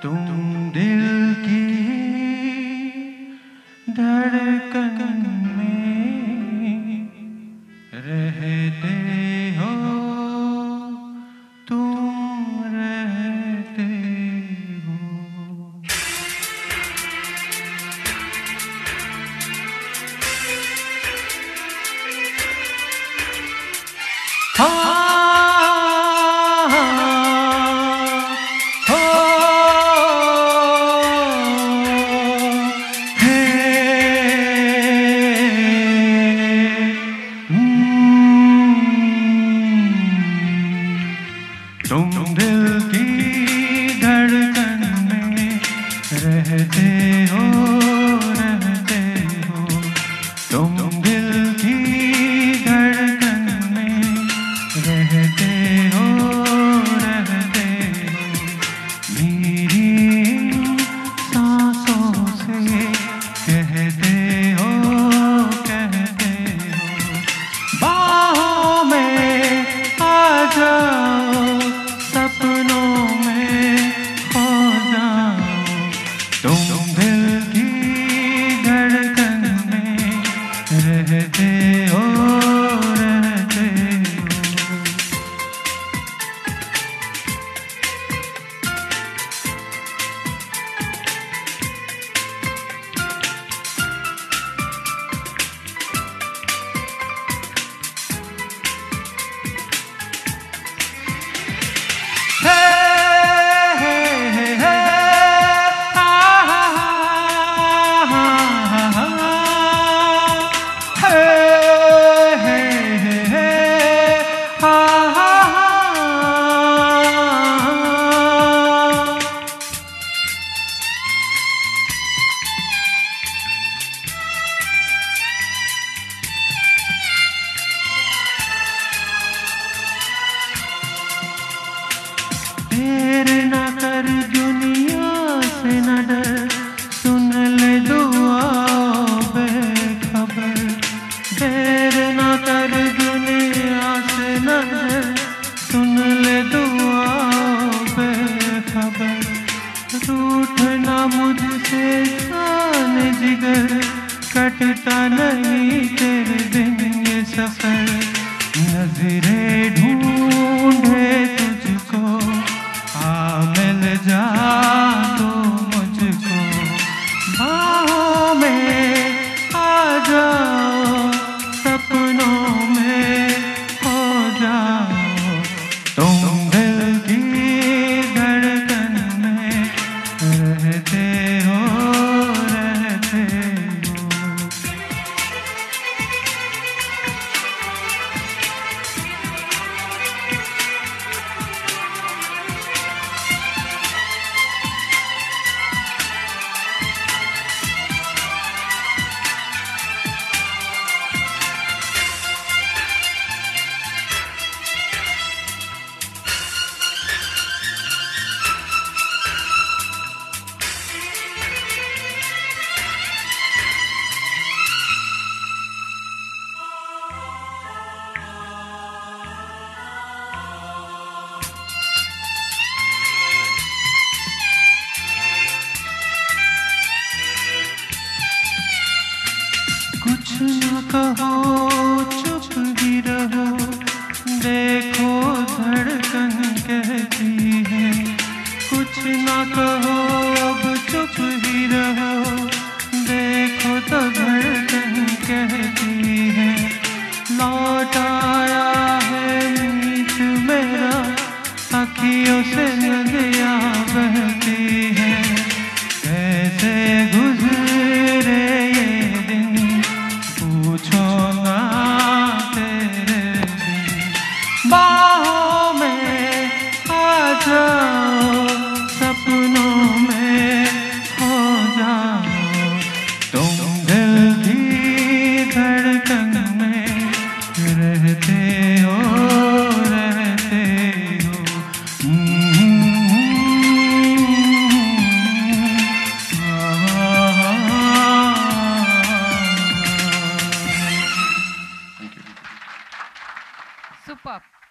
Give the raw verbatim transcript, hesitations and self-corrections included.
तुम दिल की धड़कन में रहते हो, तुम रहते हो। हाँ तुम दिल की धड़कन में रहते हो, रहते हो। तुम दिल की धड़कन में रहते हो, रहते हो। मेरी सांसों से कहते हो, कहते हो। बाहों में आ जाओ, सपनों में खो जाओ। तुम दिल की धड़कन में रहते हो, रहते हो। देर न कर दुनिया से न डर, सुन ले दुआ बेखबर। देर न कर दुनिया से न डर, सुन ले दुआ बेखबर। रूठना मुझसे जान जिगर, कटता नहीं तेरे बिन ये सफर। नजरें ढूंढे तुझको, मिल जा तो मुझको। बाहों में आ जाओ, सपनों में खो जाओ। तुम दिल की धड़कन में रहते हो, रहते हो। कुछ न कहो, चुप ही रहो, देखो धड़कन कहती है। कुछ न कहो, अब चुप ही रहो, देखो तो धड़कन कहती है। लौट आया है मीत मेरा, अखियों से नदियाँ बहती है। कैसे गुजरे ये दिन, पूछो ना तेरे बिन। बाहों में आ जाओ, सपनों में खो जाओ। तुम दिल की धड़कन में रहते हो, रहते हो। Superb.